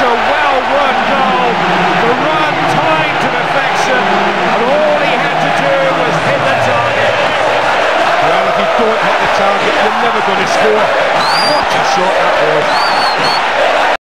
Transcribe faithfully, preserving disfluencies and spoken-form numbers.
a well-run goal. The run timed to perfection, and all he had to do was hit the target. Well, if you don't hit the target, you're never going to score. What a shot that was.